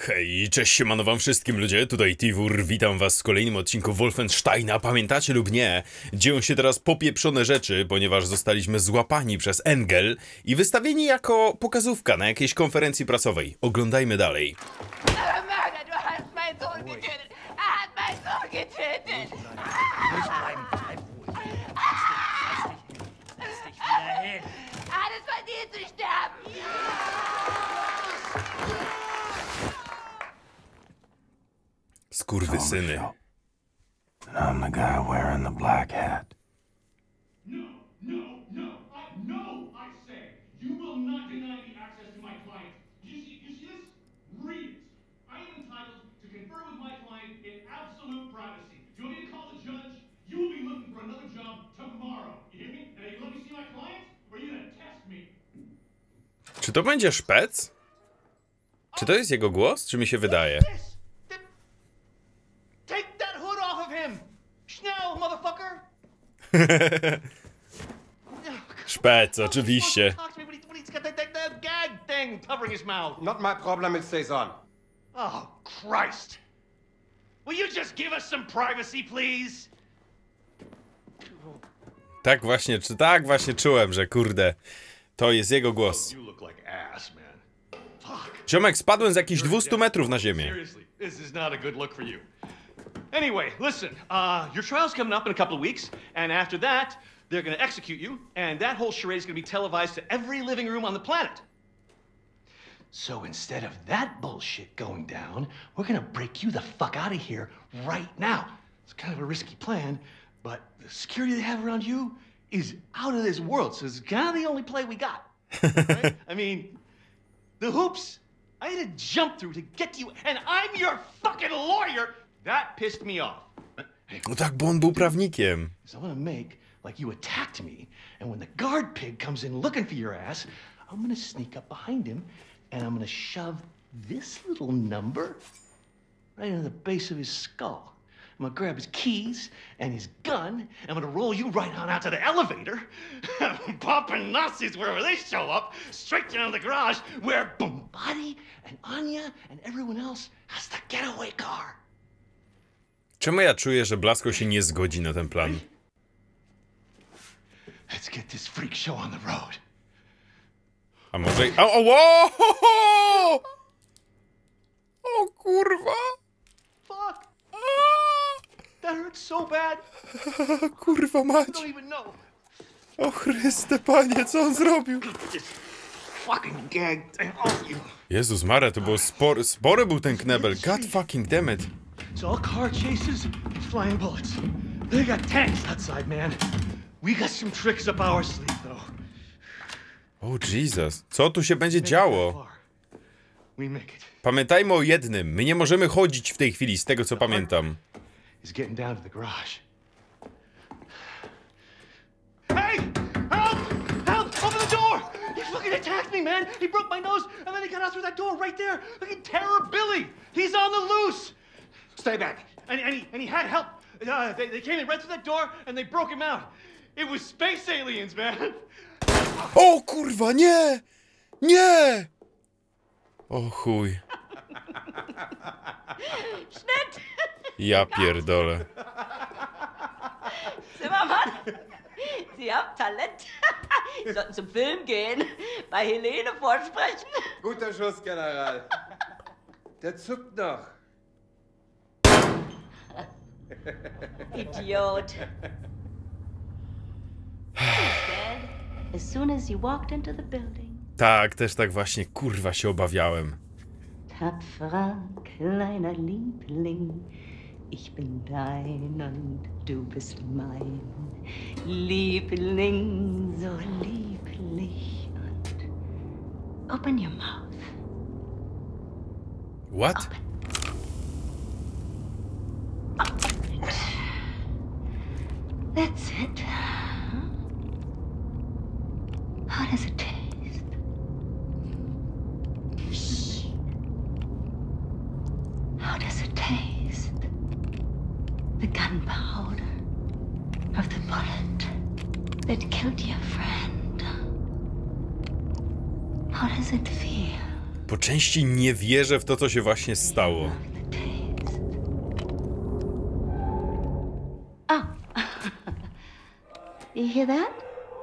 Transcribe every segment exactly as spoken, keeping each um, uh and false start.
Hej, cześć, siemano wam wszystkim ludzie, tutaj Tiwur, witam was w kolejnym odcinku Wolfensteina. Pamiętacie lub nie, dzieją się teraz popieprzone rzeczy, ponieważ zostaliśmy złapani przez Engel i wystawieni jako pokazówka na jakiejś konferencji prasowej. Oglądajmy dalej. Skurwysyny. I'm the guy wearing the black hat. No, no, no, I, no, I say, you will not deny me access to my client. You see, you see this? Read it. I am entitled to confer with my client in absolute privacy. Do you want me to call the judge? You will be looking for another job tomorrow. You hear me? And are you let me see my client? Or are you gonna test me? Czy to będzie szpec? Czy to jest jego głos? Czy mi się wydaje? Take that hood off of him! Schnell, motherfucker! Szpec, oczywiście. He's got that, that, that gag thing covering his mouth. Not my problem, it stays on. Oh, Christ. Will you just give us some privacy, please? Tak właśnie, czy tak właśnie czułem, że kurde, to jest jego głos. You look like ass, man. Fuck. Ziomek, spadłem z jakichś dwieście metrów na ziemię. Seriously, this is not a good look for you. Anyway, listen, uh, your trial's coming up in a couple of weeks, and after that, they're gonna execute you, and that whole charade is gonna be televised to every living room on the planet. So instead of that bullshit going down, we're gonna break you the fuck out of here right now. It's kind of a risky plan, but the security they have around you is out of this world, so it's kind of the only play we got. Right? I mean, the hoops I had to jump through to get to you, and I'm your fucking lawyer. That pissed me off. Hey, No tak, bo on był prawnikiem. so I'm gonna make like you attacked me, and when the guard pig comes in looking for your ass, I'm gonna sneak up behind him, and I'm gonna shove this little number right into the base of his skull. I'm gonna grab his keys and his gun, and I'm gonna roll you right on out to the elevator, popping Nazis wherever they show up, straight down to the garage where Bombati and Anya and everyone else has the getaway car. Czemu ja czuję, że Blasko się nie zgodzi na ten plan? Let's get this freak show on the road. A może... O, o, o, o kurwa! Fuck! That hurts so bad. Kurwa mać! You don't even know. O Chryste, panie, co on zrobił? Just fucking gagged and all you. Jezus Maria, to był spory, spory był ten knebel. God fucking damn it. It's all car chases and flying bullets. They got tanks outside, man. We got some tricks up our sleeve, though. O Jesus, co tu się będzie działo? We make it. Pamiętajmy o jednym, my nie możemy chodzić w tej chwili, z tego co pamiętam. He's getting down to the garage. Hey! Help! Help! Open the door! He fucking attacked me, man! He broke my nose, and then he got out through that door right there! Fucking Terror Billy! He's on the loose! Stay back. And, and, he, and he had help. Uh, they, they came in right through that door, and they broke him out. It was space aliens, man! O kurwa, nie! Nie! O chuj. Schnitt! Ja pierdolę. Zimmermann, Sie haben Talent. Sie sollten zum Film gehen, bei Helene vorsprechen. Guter Schuss, General. Der zuckt noch. Idiot. Instead, as soon as you walked into the building. Tak, też tak właśnie kurwa się obawiałem. Tapferer kleiner Liebling, ich bin dein und du bist mein. Liebling, so lieblich und open your mouth. What? Open. That's it. How does it taste? Shh. How does it taste? The gunpowder of the bullet that killed your friend. How does it feel? Po części nie wierzę w to, co się właśnie stało. Oh. You hear that?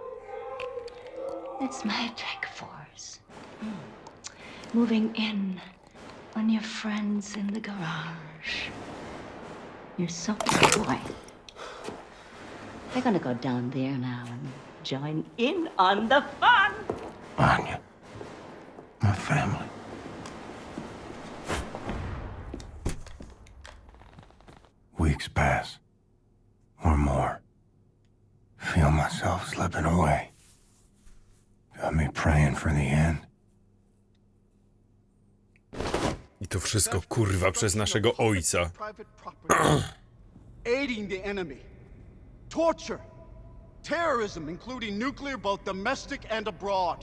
It's my attack force. Mm. Moving in on your friends in the garage. You're so boy. They're gonna go down there now and join in on the fun. Anya. My family. Weeks pass. Or more. Feel myself slipping away. Got me praying for the end. I to wszystko, kurwa, przez naszego ojca. Aiding the enemy. Torture. Terrorism, including nuclear, both domestic and abroad.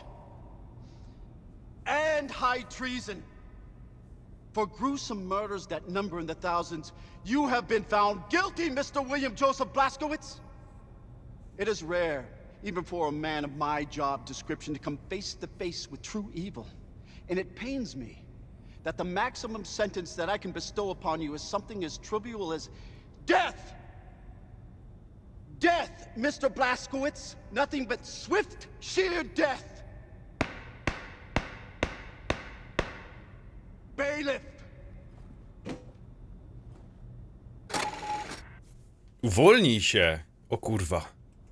And high treason. For gruesome murders that number in the thousands, you have been found guilty, Mister William Joseph Blazkowicz. It is rare, even for a man of my job description, to come face to face with true evil. And it pains me that the maximum sentence that I can bestow upon you is something as trivial as death! Death, Mister Blazkowicz! Nothing but swift, sheer death! Bailiff! Uwolnij się! O kurwa.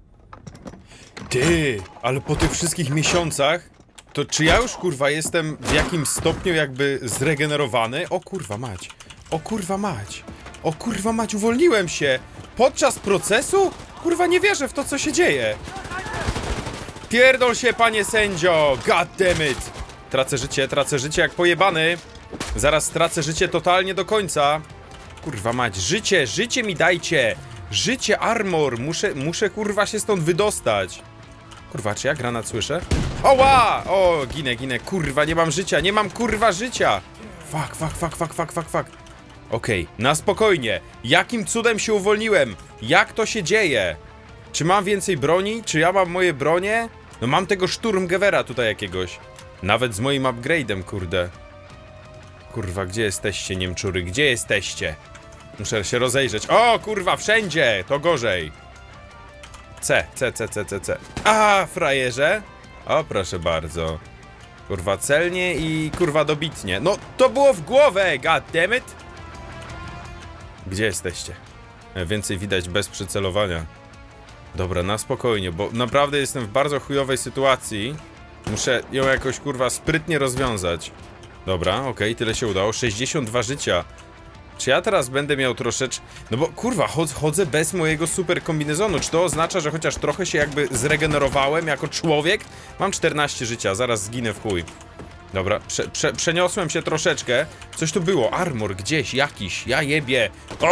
Ty, ale po tych wszystkich miesiącach, to czy ja już kurwa jestem w jakimś stopniu jakby zregenerowany? O kurwa mać. O kurwa mać. O kurwa mać, uwolniłem się! Podczas procesu? Kurwa nie wierzę w to, co się dzieje. Pierdol się, panie sędzio! God damn it! Tracę życie, tracę życie jak pojebany. Zaraz stracę życie totalnie do końca. Kurwa mać, życie, życie mi dajcie! Życie, armor! Muszę, muszę kurwa się stąd wydostać. Kurwa, czy ja granat słyszę? Oła! O, ginę, ginę, kurwa, nie mam życia, nie mam kurwa życia! Fuck, fuck, fuck, fuck, fuck, fuck, fuck. Okej, okay, na spokojnie. Jakim cudem się uwolniłem? Jak to się dzieje? Czy mam więcej broni? Czy ja mam moje bronie? No mam tego Sturmgewehra tutaj jakiegoś. Nawet z moim upgrade'em, kurde. Kurwa, gdzie jesteście, niemczury? Gdzie jesteście? Muszę się rozejrzeć. O, kurwa, wszędzie! To gorzej. C, C, C, C, C, C. A, frajerze. O, proszę bardzo. Kurwa, celnie i kurwa dobitnie. No, to było w głowę, god damn it. Gdzie jesteście? Więcej widać bez przycelowania. Dobra, na spokojnie, bo naprawdę jestem w bardzo chujowej sytuacji. Muszę ją jakoś, kurwa, sprytnie rozwiązać. Dobra, okej, okay, tyle się udało. sześćdziesiąt dwa życia. Czy ja teraz będę miał troszeczkę... No bo, kurwa, chodzę bez mojego super kombinezonu. Czy to oznacza, że chociaż trochę się jakby zregenerowałem jako człowiek? Mam czternaście życia, zaraz zginę w chuj. Dobra, prze, prze, przeniosłem się troszeczkę. Coś tu było, armor gdzieś, jakiś, ja jebie.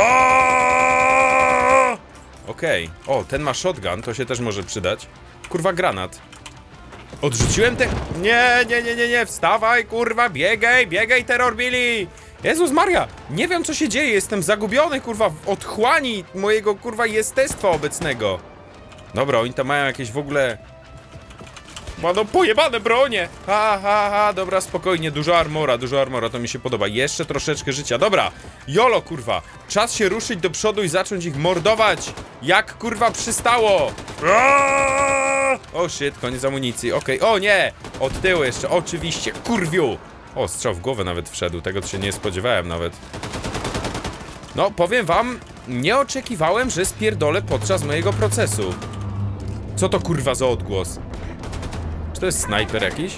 Okej, okay. O, ten ma shotgun, to się też może przydać. Kurwa, granat. Odrzuciłem ten... Nie, nie, nie, nie, nie, wstawaj, kurwa, biegaj, biegaj, Terror Billy! Jezus Maria, nie wiem co się dzieje, jestem zagubiony, kurwa, w otchłani mojego, kurwa, jestestwa obecnego. Dobra, oni tam mają jakieś w ogóle... No pojebane bronie! Ha, ha, ha, dobra, spokojnie, dużo armora, dużo armora, to mi się podoba. Jeszcze troszeczkę życia, dobra. Jolo, kurwa, czas się ruszyć do przodu i zacząć ich mordować. Jak, kurwa, przystało. O, shit, koniec amunicji, okej, okay. O nie, od tyłu jeszcze, oczywiście, kurwiu. O, strzał w głowę nawet wszedł, tego to się nie spodziewałem nawet. No, powiem wam, nie oczekiwałem, że spierdolę podczas mojego procesu. Co to, kurwa, za odgłos? To jest snajper jakiś?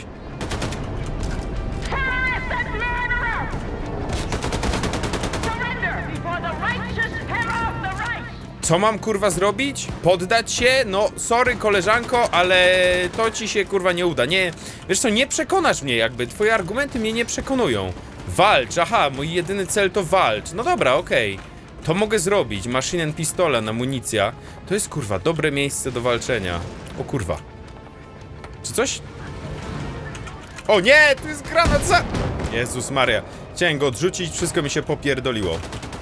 Co mam kurwa zrobić? Poddać się? No sorry koleżanko, ale to ci się kurwa nie uda. Nie, wiesz co, nie przekonasz mnie jakby, twoje argumenty mnie nie przekonują. Walcz, aha, mój jedyny cel to walcz. No dobra, okej, okay. To mogę zrobić. Machine and pistolet, amunicja. To jest kurwa dobre miejsce do walczenia. O kurwa. Czy coś? O nie, tu jest granat za... Jezus Maria. Chciałem go odrzucić, wszystko mi się popierdoliło.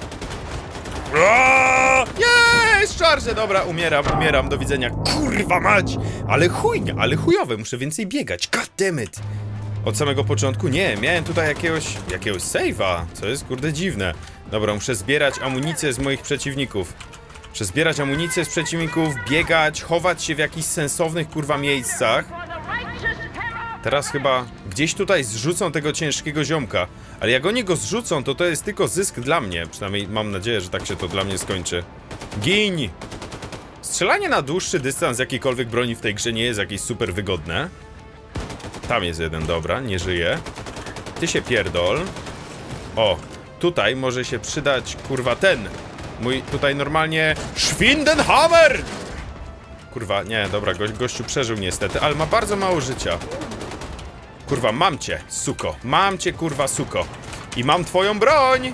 Jest, szarże, dobra, umieram, umieram, do widzenia. Kurwa mać, ale chujnia, ale chujowe, muszę więcej biegać, god damn it. Od samego początku? Nie, miałem tutaj jakiegoś, jakiegoś save'a, co jest kurde dziwne. Dobra, muszę zbierać amunicję z moich przeciwników. Muszę zbierać amunicję z przeciwników, biegać, chować się w jakichś sensownych kurwa miejscach. Teraz chyba gdzieś tutaj zrzucą tego ciężkiego ziomka. Ale jak oni go zrzucą, to to jest tylko zysk dla mnie. Przynajmniej mam nadzieję, że tak się to dla mnie skończy. Gin! Strzelanie na dłuższy dystans jakiejkolwiek broni w tej grze nie jest jakieś super wygodne. Tam jest jeden, dobra, nie żyje. Ty się pierdol. O, tutaj może się przydać, kurwa, ten. Mój tutaj normalnie Schwindenhammer! Kurwa, nie, dobra, go, gościu przeżył niestety, ale ma bardzo mało życia. Kurwa, mam cię, suko. Mam cię, kurwa, suko. I mam twoją broń!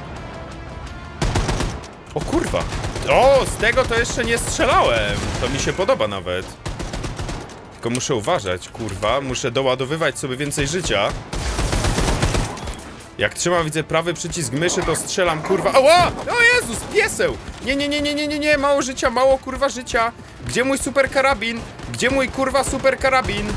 O kurwa. O, z tego to jeszcze nie strzelałem. To mi się podoba nawet. Tylko muszę uważać, kurwa. Muszę doładowywać sobie więcej życia. Jak trzymam, widzę prawy przycisk myszy, to strzelam, kurwa. Ała! O Jezus, pieseł! Nie, nie, nie, nie, nie, nie, nie, mało życia, mało, kurwa, życia. Gdzie mój super karabin? Gdzie mój, kurwa, super karabin?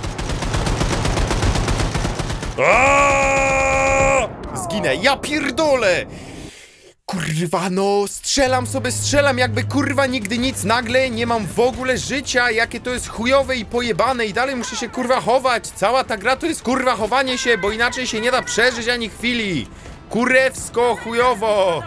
Aaaa! Zginę, ja pierdolę! Kurwa, no, strzelam sobie, strzelam jakby, kurwa, nigdy nic, nagle nie mam w ogóle życia, jakie to jest chujowe i pojebane i dalej muszę się, kurwa, chować. Cała ta gra to jest, kurwa, chowanie się, bo inaczej się nie da przeżyć ani chwili. Kurewsko, chujowo.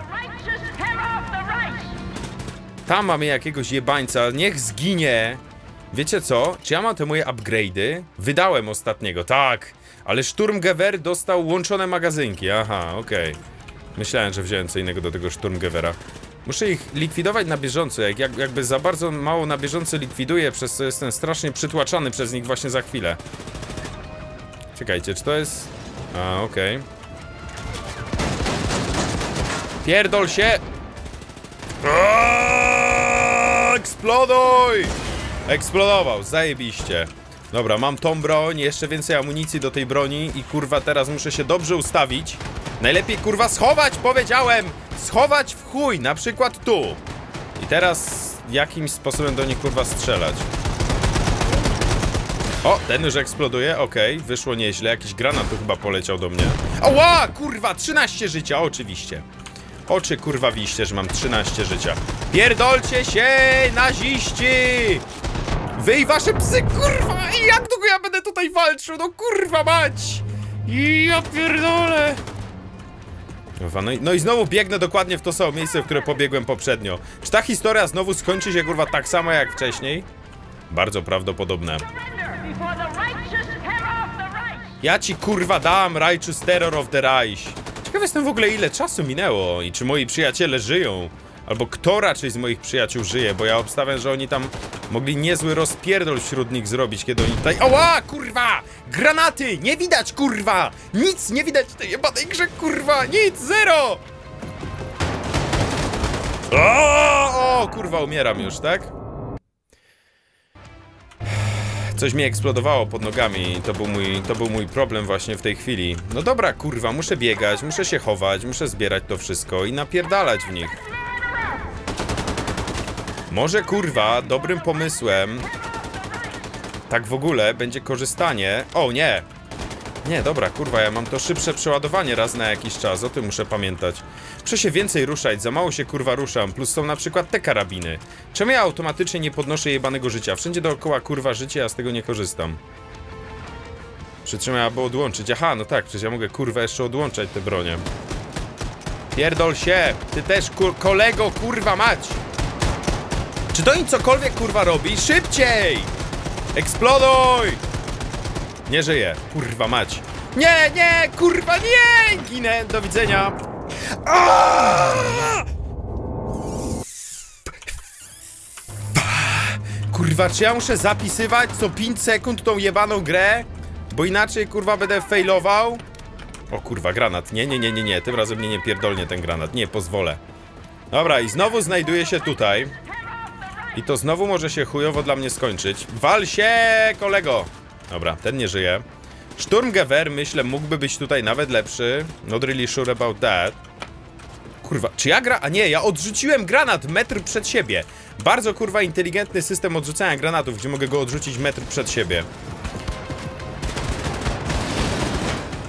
Tam mamy jakiegoś jebańca, niech zginie. Wiecie co? Czy ja mam te moje upgrade'y? Wydałem ostatniego, tak. Ale Sturmgewehr dostał łączone magazynki, aha, okej. Okay. Myślałem, że wziąłem co innego do tego Sturmgewehra. Muszę ich likwidować na bieżąco. Jak, jak, jakby za bardzo mało na bieżąco likwiduję, przez co jestem strasznie przytłaczany przez nich właśnie za chwilę. Czekajcie, czy to jest... A, okej. Okay. Pierdol się! Aaaa, eksploduj! Eksplodował, zajebiście. Dobra, mam tą broń, jeszcze więcej amunicji do tej broni i kurwa teraz muszę się dobrze ustawić. Najlepiej kurwa schować, powiedziałem! Schować w chuj, na przykład tu. I teraz jakimś sposobem do nich kurwa strzelać. O, ten już eksploduje, okej, okay, wyszło nieźle, jakiś granat tu chyba poleciał do mnie. Ała, kurwa, trzynaście życia, oczywiście. Oczy kurwa wiście, że mam trzynaście życia. Pierdolcie się, naziści! Wy i wasze psy, kurwa! I jak długo ja będę tutaj walczył? No kurwa mać! I ja pierdolę! No i, no i znowu biegnę dokładnie w to samo miejsce, w które pobiegłem poprzednio. Czy ta historia znowu skończy się kurwa tak samo jak wcześniej? Bardzo prawdopodobne. Ja ci kurwa dam Righteous Terror of the Reich. Ciekaw jestem w ogóle ile czasu minęło i czy moi przyjaciele żyją. Albo kto raczej z moich przyjaciół żyje, bo ja obstawiam, że oni tam mogli niezły rozpierdol wśród nich zrobić, kiedy oni tutaj... Ała, kurwa! Granaty! Nie widać, kurwa! Nic nie widać w tej jebanej grze, kurwa! Nic! Zero! O, o, kurwa, umieram już, tak? Coś mi eksplodowało pod nogami i to był mój, to był mój problem właśnie w tej chwili. No dobra, kurwa, muszę biegać, muszę się chować, muszę zbierać to wszystko i napierdalać w nich. Może, kurwa, dobrym pomysłem tak w ogóle będzie korzystanie... O, nie! Nie, dobra, kurwa, ja mam to szybsze przeładowanie raz na jakiś czas, o tym muszę pamiętać. Muszę się więcej ruszać, za mało się, kurwa, ruszam, plus są na przykład te karabiny. Czemu ja automatycznie nie podnoszę jebanego życia? Wszędzie dookoła, kurwa, życie, a z tego nie korzystam. Przytrzymaj, albo odłączyć. Aha, no tak, przecież ja mogę, kurwa, jeszcze odłączać te bronie. Pierdol się! Ty też, kur kolego, kurwa, mać! Czy to im cokolwiek, kurwa, robi? Szybciej! Eksploduj! Nie żyję. Kurwa mać. Nie, nie, kurwa, nie! Ginę, do widzenia. Aaaa! Kurwa, czy ja muszę zapisywać co pięć sekund tą jebaną grę? Bo inaczej, kurwa, będę failował. O kurwa, granat. Nie, nie, nie, nie, nie. Tym razem mnie nie pierdolnie ten granat. Nie, pozwolę. Dobra, i znowu znajduję się tutaj. I to znowu może się chujowo dla mnie skończyć. Wal się, kolego! Dobra, ten nie żyje. Sturmgewehr, myślę, mógłby być tutaj nawet lepszy. Not really sure about that. Kurwa, czy ja gra... A nie, ja odrzuciłem granat metr przed siebie. Bardzo, kurwa, inteligentny system odrzucania granatów, gdzie mogę go odrzucić metr przed siebie.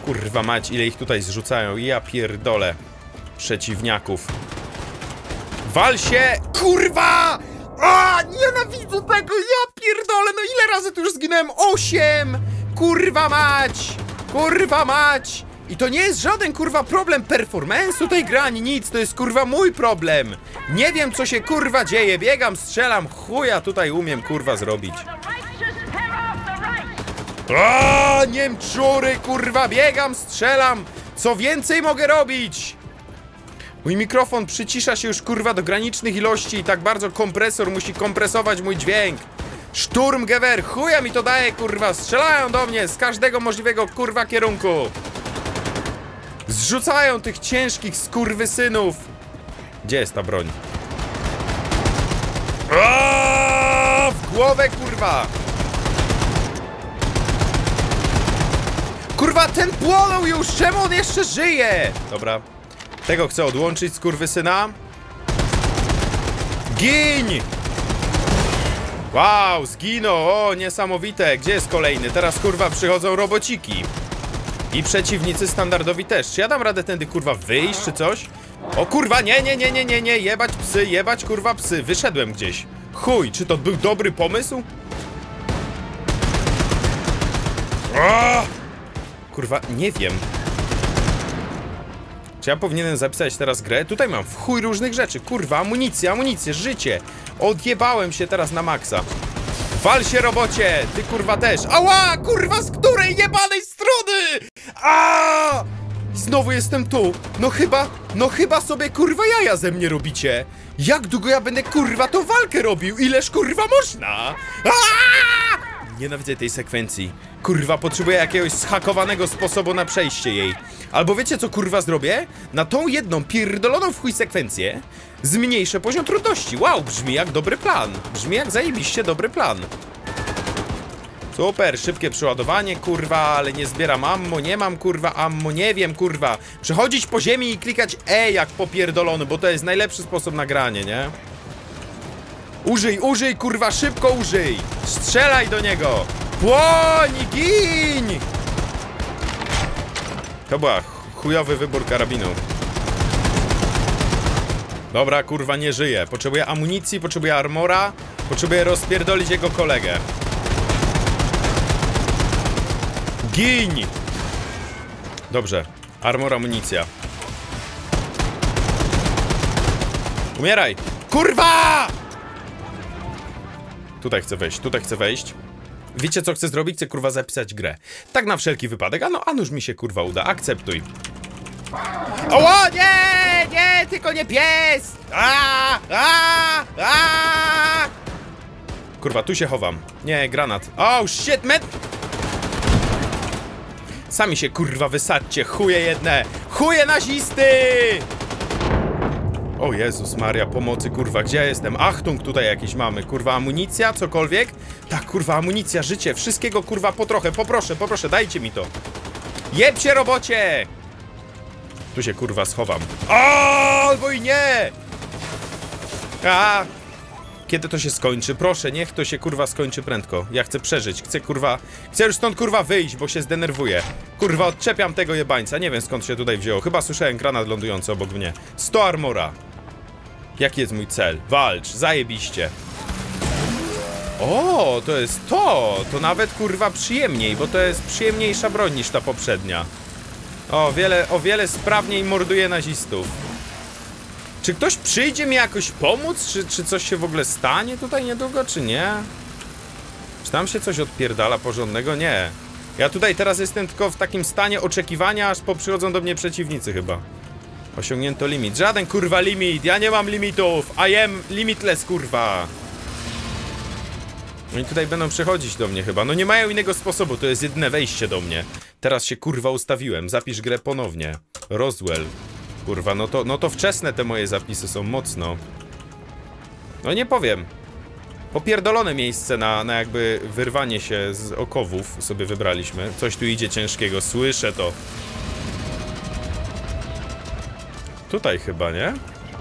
Kurwa mać, ile ich tutaj zrzucają. Ja pierdolę. Przeciwniaków. Wal się! Kurwa! A, nienawidzę tego! Ja pierdolę! No ile razy tu już zginąłem? Osiem! Kurwa mać! Kurwa mać! I to nie jest żaden kurwa problem performance'u tej gry ani nic, to jest kurwa mój problem. Nie wiem co się kurwa dzieje, biegam, strzelam, chuja tutaj umiem kurwa zrobić. A, niemczury kurwa, biegam, strzelam, co więcej mogę robić? Mój mikrofon przycisza się już kurwa do granicznych ilości i tak bardzo kompresor musi kompresować mój dźwięk. Sturmgewehr, chuja mi to daje kurwa, strzelają do mnie z każdego możliwego kurwa kierunku. Zrzucają tych ciężkich skurwysynów. Gdzie jest ta broń? Aaaa, w głowę kurwa. Kurwa, ten płonął już, czemu on jeszcze żyje? Dobra, tego chcę odłączyć skurwysyna. Giń! Wow, zginął, o niesamowite. Gdzie jest kolejny? Teraz kurwa przychodzą robociki. I przeciwnicy standardowi też. Czy ja dam radę tędy kurwa wyjść, czy coś? O kurwa, nie, nie, nie, nie, nie, nie. Jebać psy, jebać kurwa psy. Wyszedłem gdzieś. Chuj, czy to był dobry pomysł? O! Kurwa, nie wiem. Czy ja powinienem zapisać teraz grę? Tutaj mam w chuj różnych rzeczy. Kurwa, amunicję, amunicję, życie. Odjebałem się teraz na maksa. Wal się, robocie! Ty kurwa też! Ała! Kurwa, z której jebanej strony? A! Znowu jestem tu! No chyba, no chyba sobie kurwa jaja ze mnie robicie! Jak długo ja będę kurwa tą walkę robił? Ileż kurwa można? A! Nienawidzę tej sekwencji. Kurwa, potrzebuję jakiegoś zhakowanego sposobu na przejście jej. Albo wiecie co kurwa zrobię? Na tą jedną pierdoloną w chuj sekwencję zmniejszę poziom trudności. Wow, brzmi jak dobry plan. Brzmi jak zajebiście dobry plan. Super, szybkie przeładowanie, kurwa, ale nie zbieram ammo, nie mam kurwa ammo, nie wiem kurwa. Przechodzić po ziemi i klikać E jak popierdolony, bo to jest najlepszy sposób na granie, nie? Użyj, użyj kurwa, szybko użyj. Strzelaj do niego. Płoń, gin! To była chujowy wybór karabinu. Dobra, kurwa, nie żyje. Potrzebuję amunicji, potrzebuję armora, potrzebuję rozpierdolić jego kolegę. Gin! Dobrze, armor, amunicja. Umieraj! Kurwa! Tutaj chcę wejść, tutaj chcę wejść. Wiecie co chcę zrobić? Chcę kurwa zapisać grę. Tak na wszelki wypadek, a no, a nuż mi się kurwa uda, akceptuj. Oło, nie, nie, tylko nie pies! A, a, a! Kurwa, tu się chowam. Nie, granat. Oh shit, man! Sami się kurwa wysadźcie, chuje jedne! Chuje nazisty! O Jezus Maria, pomocy, kurwa, gdzie ja jestem? Achtung, tutaj jakieś mamy, kurwa, amunicja, cokolwiek? Tak, kurwa, amunicja, życie, wszystkiego, kurwa, po trochę, poproszę, poproszę, dajcie mi to. Jebcie, robocie! Tu się, kurwa, schowam. O, albo i nie! A! Kiedy to się skończy? Proszę, niech to się, kurwa, skończy prędko. Ja chcę przeżyć, chcę, kurwa, chcę już stąd, kurwa, wyjść, bo się zdenerwuję. Kurwa, odczepiam tego jebańca, nie wiem skąd się tutaj wzięło. Chyba słyszałem granat lądujący obok mnie. sto armora. Jaki jest mój cel? Walcz, zajebiście. O, to jest to! To nawet, kurwa, przyjemniej, bo to jest przyjemniejsza broń niż ta poprzednia. O wiele, o wiele sprawniej morduje nazistów. Czy ktoś przyjdzie mi jakoś pomóc? Czy, czy coś się w ogóle stanie tutaj niedługo, czy nie? Czy tam się coś odpierdala porządnego? Nie. Ja tutaj teraz jestem tylko w takim stanie oczekiwania, aż poprzychodzą do mnie przeciwnicy chyba. Osiągnięto limit. Żaden kurwa limit. Ja nie mam limitów. I am limitless, kurwa. Oni tutaj będą przechodzić do mnie chyba. No nie mają innego sposobu. To jest jedyne wejście do mnie. Teraz się kurwa ustawiłem. Zapisz grę ponownie. Roswell. Kurwa, no to, no to wczesne te moje zapisy są mocno. No nie powiem. Popierdolone miejsce na, na jakby wyrwanie się z okowów sobie wybraliśmy. Coś tu idzie ciężkiego. Słyszę to. Tutaj chyba, nie?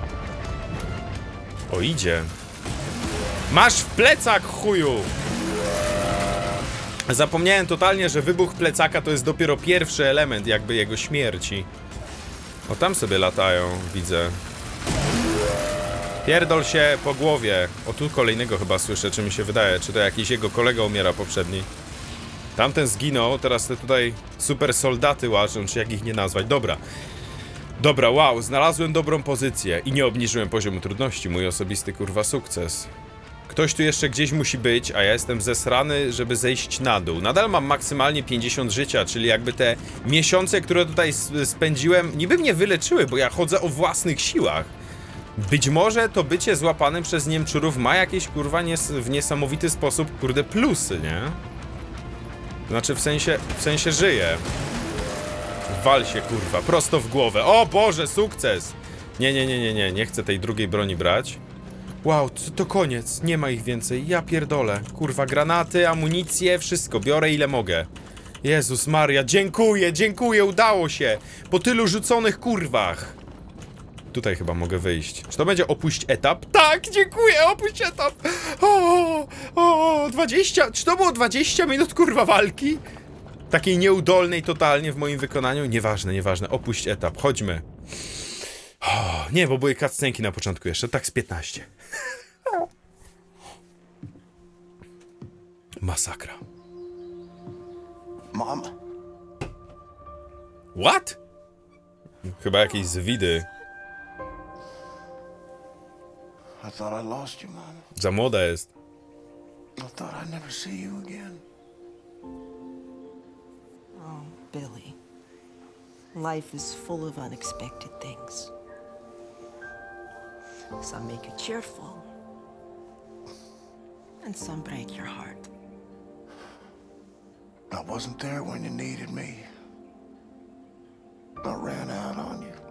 O, idzie. Masz w plecach, chuju! Zapomniałem totalnie, że wybuch plecaka to jest dopiero pierwszy element jakby jego śmierci. O, tam sobie latają, widzę. Pierdol się po głowie. O, tu kolejnego chyba słyszę, czy mi się wydaje. Czy to jakiś jego kolega umiera poprzedni. Tamten zginął, teraz te tutaj super soldaty łażą, czy jak ich nie nazwać. Dobra. Dobra, wow, znalazłem dobrą pozycję i nie obniżyłem poziomu trudności. Mój osobisty kurwa sukces. Ktoś tu jeszcze gdzieś musi być, a ja jestem zesrany, żeby zejść na dół. Nadal mam maksymalnie pięćdziesiąt życia, czyli jakby te miesiące, które tutaj spędziłem, niby mnie wyleczyły, bo ja chodzę o własnych siłach. Być może to bycie złapanym przez Niemczurów ma jakieś kurwa nies w niesamowity sposób, kurde, plusy, nie? Znaczy w sensie, w sensie żyje. Wal się kurwa, prosto w głowę. O Boże, sukces! Nie, nie, nie, nie, nie, nie chcę tej drugiej broni brać. Wow, to, to koniec, nie ma ich więcej, ja pierdolę. Kurwa, granaty, amunicję, wszystko, biorę ile mogę. Jezus Maria, dziękuję, dziękuję, udało się! Po tylu rzuconych kurwach. Tutaj chyba mogę wyjść. Czy to będzie opuść etap? Tak, dziękuję, opuść etap! O, o, dwadzieścia, czy to było dwadzieścia minut kurwa walki? Takiej nieudolnej totalnie w moim wykonaniu? Nieważne, nieważne, opuść etap, chodźmy. O, nie, bo były cutscenki na początku jeszcze, tak z piętnaście. Masakra. Mom. What? Chyba jakieś zwidy. I thought I lost you, Mom. Za młoda jest. I thought I'd never see you again. Oh, Billy. Life is full of unexpected things. Some make you cheerful, and some break your heart. I wasn't there when you needed me. I ran out on you.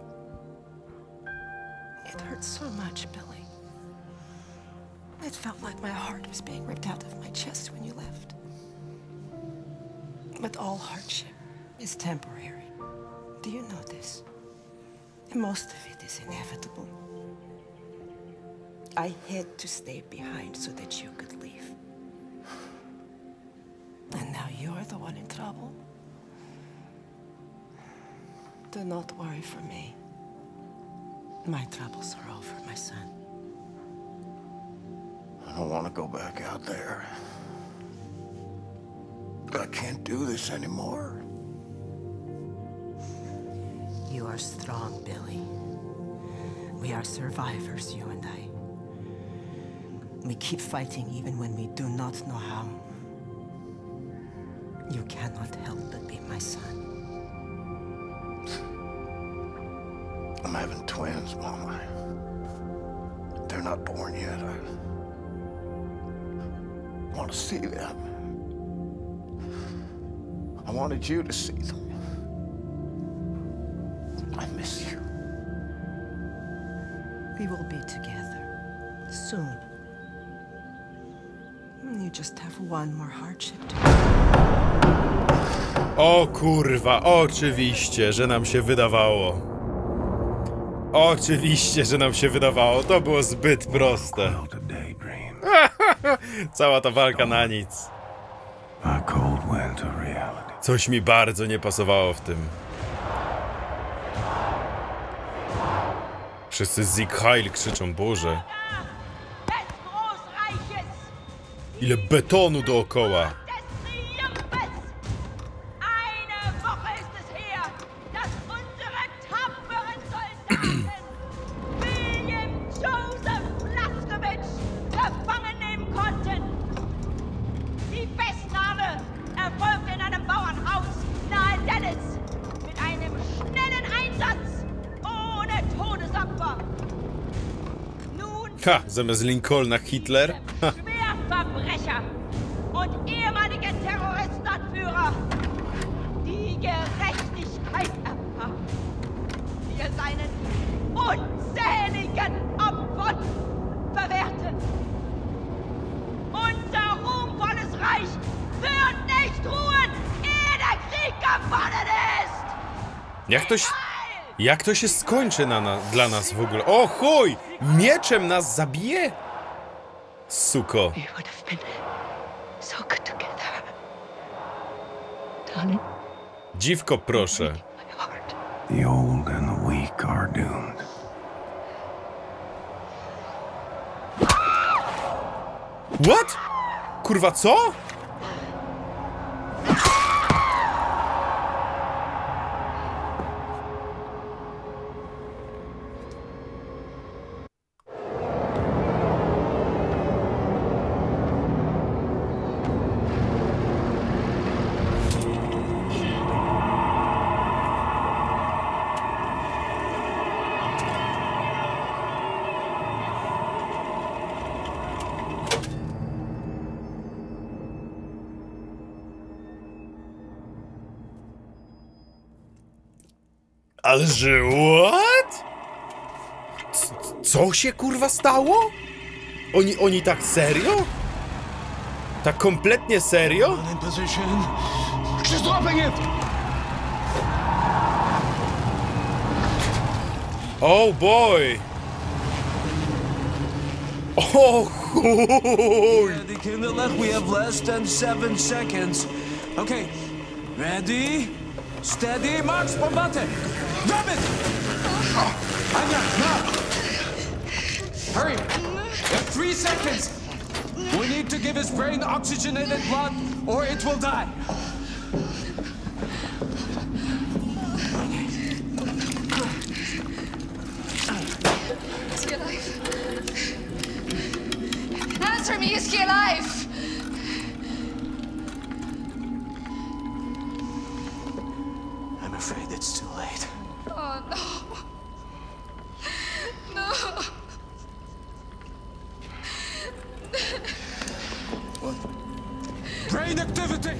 It hurts so much, Billy. It felt like my heart was being ripped out of my chest when you left. But all hardship is temporary. Do you know this? Most of it is inevitable. I had to stay behind so that you could leave. And now you're the one in trouble. Do not worry for me. My troubles are over, my son. I don't want to go back out there. I can't do this anymore. You are strong, Billy. We are survivors, you and I. We keep fighting even when we do not know how. You cannot help but be my son. I'm having twins, Mom. I... They're not born yet. I want to see them. I wanted you to see them. I miss you. We will be together soon. You just have one more hardship to do. O kurwa, oczywiście, że nam się wydawało. Oczywiście, że nam się wydawało. To było zbyt proste. Cała ta walka na nic. Coś mi bardzo nie pasowało w tym. Wszyscy Sieg Heil krzyczą, Boże. Ile betonu dookoła. Ha, zamiast Lincolna Hitler. Ha. Schwerverbrecher und ehemalige Terroristenanführer, die Gerechtigkeit erfahren, die er seinen unzähligen Opfern verwehrten. Unser ruhmvolles Reich wird nicht ruhen, ehe der Krieg gewonnen ist! Jak to się... Jak to się skończy na, na, dla nas w ogóle? O chuj! Mieczem nas zabije? Suko. We would have been so good together. Darling. Dziwko, proszę. The old and the weak are doomed. What? Kurwa, co? Ale że what? C co się kurwa stało? Oni, oni tak serio? Tak kompletnie serio? In position. She's dropping it! Oh boy! Oh chuj! Ready, Kinderlech, we have less than seven seconds. Okay, ready, steady, march, bombate! Grab it! Anya, now! Hurry! You have three seconds! We need to give his brain oxygenated blood, or it will die. Is he alive? Answer me, is he alive? I'm afraid it's too late. Oh, no. No. Brain activity!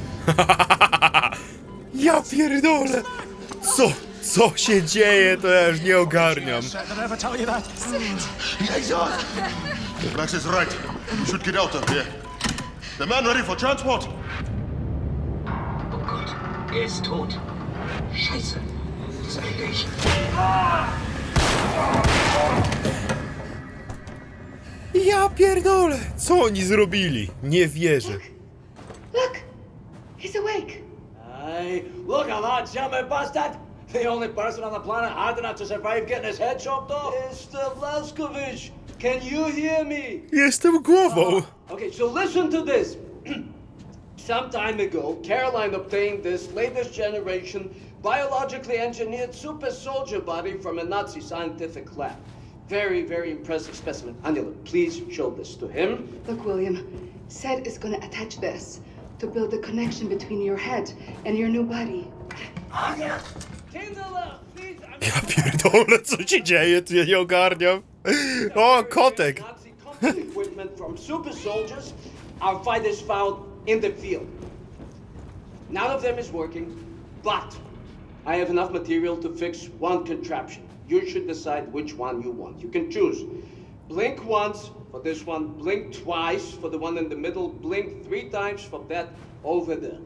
Ja pierdolę! Co? Co się dzieje? To ja już nie ogarniam. Did I ever tell you that? He's on! Max is right. We should get out of here. The man ready for transport? Oh Gott, er ist tot. Scheiße. Disengage. Ja pierdolę! Co oni zrobili? Nie wierzę. Look! He's awake. Hey, look at that jumping bastard! The only person on the planet hard enough to survive getting his head chopped off. Mister Blazkowicz, can you hear me? Jestem głową. Okay, so listen to this. Some time ago, Caroline obtained this latest generation biologically engineered super soldier body from a Nazi scientific lab. Very, very impressive specimen. Angela, please show this to him. Look, William, Seth is going to attach this to build a connection between your head and your new body. Angela! Angela, please! Ja pierdolę, co się dzieje? Tu ja nie ogarniam. O, kotek! Nazi equipment from super soldiers our fighters found in the field. None of them is working, but I have enough material to fix one contraption. You should decide which one you want. You can choose. Blink once for this one, blink twice for the one in the middle, blink three times for that over there.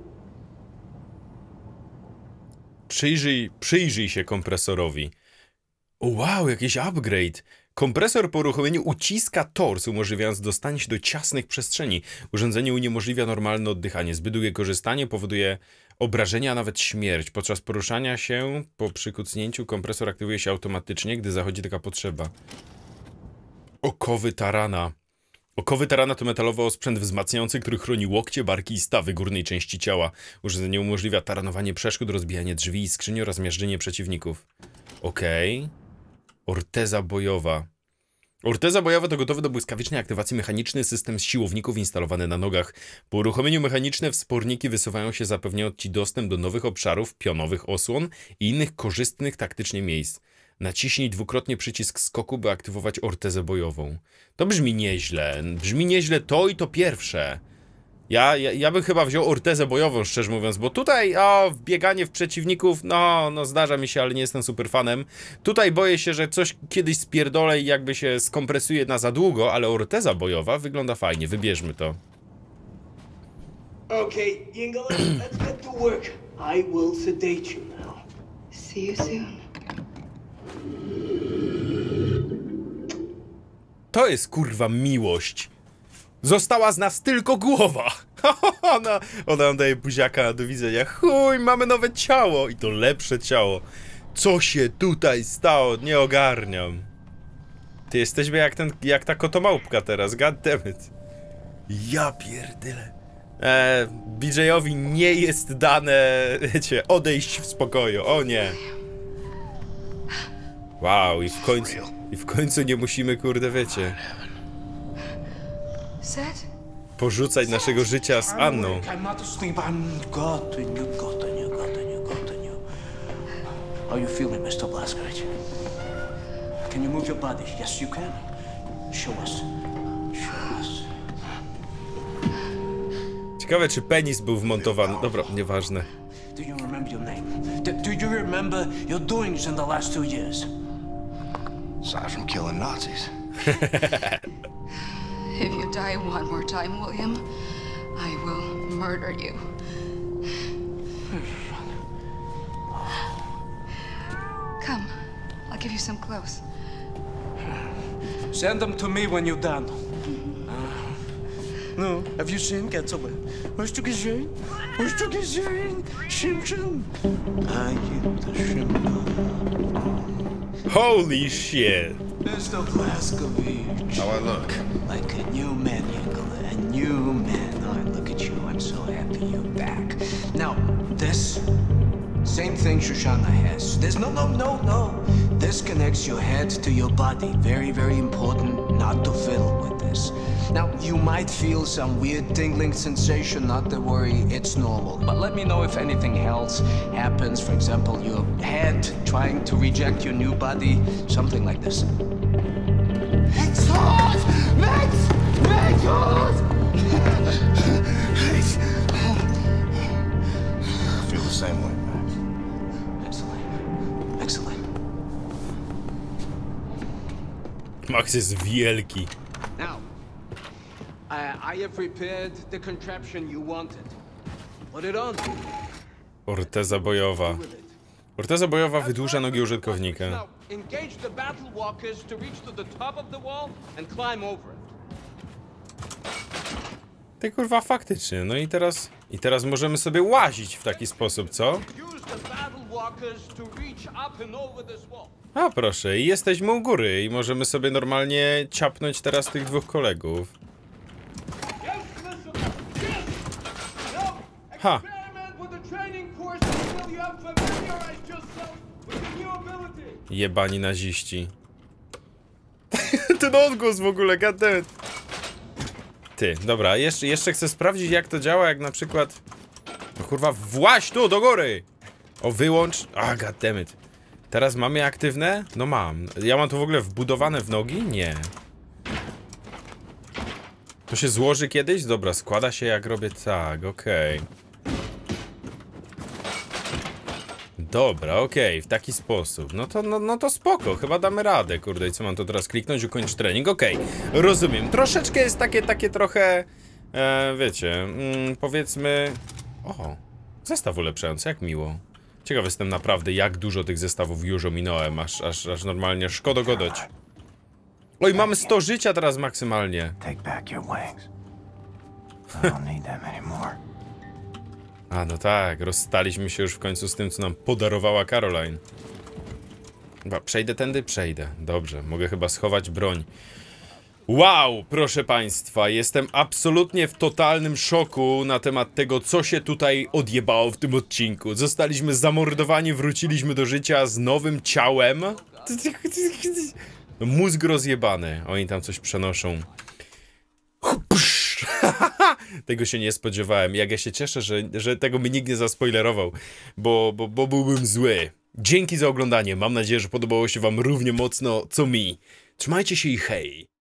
Przyjrzyj, przyjrzyj się kompresorowi. O wow, jakiś upgrade. Kompresor po uruchomieniu uciska tors, umożliwiając dostanie się do ciasnych przestrzeni. Urządzenie uniemożliwia normalne oddychanie. Zbyt długie korzystanie powoduje obrażenia, a nawet śmierć. Podczas poruszania się po przykucnięciu kompresor aktywuje się automatycznie, gdy zachodzi taka potrzeba. Okowy tarana. Okowy tarana to metalowy osprzęt wzmacniający, który chroni łokcie, barki i stawy górnej części ciała. Urządzenie umożliwia taranowanie przeszkód, rozbijanie drzwi i skrzyni oraz miażdżenie przeciwników. Okej. Okay. Orteza bojowa. Orteza bojowa to gotowy do błyskawicznej aktywacji mechaniczny system siłowników instalowany na nogach. Po uruchomieniu mechaniczne wsporniki wysuwają się, zapewniając ci dostęp do nowych obszarów, pionowych osłon i innych korzystnych taktycznie miejsc. Naciśnij dwukrotnie przycisk skoku, by aktywować ortezę bojową. To brzmi nieźle. Brzmi nieźle to i to pierwsze. Ja, ja, ja bym chyba wziął ortezę bojową, szczerze mówiąc, bo tutaj o, bieganie w przeciwników, no, no zdarza mi się, ale nie jestem super fanem. Tutaj boję się, że coś kiedyś spierdolę i jakby się skompresuje na za długo, ale orteza bojowa wygląda fajnie, wybierzmy to. Okay, English, let's get to work. I will sedate you now. See you soon. To jest kurwa miłość. Została z nas tylko głowa. ona, ona nam daje buziaka do widzenia. Chuj, mamy nowe ciało. I to lepsze ciało. Co się tutaj stało? Nie ogarniam. Ty jesteśmy jak, ten, jak ta kotomałpka teraz. God damn it. Ja pierdyle. Eee, B J-owi nie jest dane, wiecie, odejść w spokoju. O nie. Wow, i w końcu, i w końcu nie musimy, kurde, wiecie, porzucać naszego życia z Anną. How you feeling, mister Blazkowicz? Can you move your body? Yes, you can. Show us. Show us. Ciekawe, czy penis był wmontowany. Dobra, nieważne. Do you remember your name? Do, do you remember your doings in the last two years? Aside from killing Nazis. If you die one more time, William, I will murder you. Come, I'll give you some clothes. Send them to me when you're done. Uh, no, have you seen Getaway? Where's to gesehen? Where's to gesehen? Shim shim. Are you the shim? Holy shit. Mister Blazkowicz. How I look? Like a new man, Nicola. A new man. Oh, look at you. I'm so happy you're back. Now, this same thing Shoshana has. There's no, no, no, no. This connects your head to your body. Very, very important not to fiddle with this. Now, you might feel some weird tingling sensation. Not to worry, it's normal. But let me know if anything else happens. For example, your head trying to reject your new body. Something like this. It's hot! Max! Max, hot! I feel the same way, Max. Excellent. Excellent. Max jest wielki. Now, I, I have prepared the contraption you wanted. Put it on. Orteza bojowa. Orteza bojowa wydłuża nogi użytkownika. Now, engage the battle walkers to reach to the top of the wall and climb over it. Ty kurwa, faktycznie. No i teraz... I teraz możemy sobie łazić w taki sposób, co? Use the battle walkers to reach up and over this wall. A proszę, i jesteśmy u góry i możemy sobie normalnie ciapnąć teraz tych dwóch kolegów. Ha! Jebani naziści. Ten odgłos w ogóle, goddammit. Ty, dobra, jeszcze, jeszcze chcę sprawdzić, jak to działa, jak na przykład... No kurwa, właź tu, do góry! O, wyłącz... A, goddammit. Teraz mam je aktywne? No mam. Ja mam to w ogóle wbudowane w nogi? Nie. To się złoży kiedyś? Dobra, składa się jak robię tak, okej. Okay. Dobra, okej, okay, w taki sposób. No to, no, no to spoko, chyba damy radę, kurde. I co mam to teraz kliknąć? Ukończ trening, okej. Okay. Rozumiem. Troszeczkę jest takie, takie trochę... E, wiecie, mm, powiedzmy... O, zestaw ulepszający, jak miło. Ciekaw jestem naprawdę, jak dużo tych zestawów już ominąłem, aż, aż, aż normalnie szkoda godać. Oj, mamy sto życia teraz maksymalnie. A, no tak, rozstaliśmy się już w końcu z tym, co nam podarowała Caroline. Chyba przejdę tędy? Przejdę. Dobrze, mogę chyba schować broń. Wow, proszę państwa, jestem absolutnie w totalnym szoku na temat tego, co się tutaj odjebało w tym odcinku. Zostaliśmy zamordowani, wróciliśmy do życia z nowym ciałem. No, mózg rozjebany. Oni tam coś przenoszą. Tego się nie spodziewałem. Jak ja się cieszę, że, że tego mi nikt nie zaspoilerował, bo, bo, bo byłbym zły. Dzięki za oglądanie. Mam nadzieję, że podobało się wam równie mocno, co mi. Trzymajcie się i hej!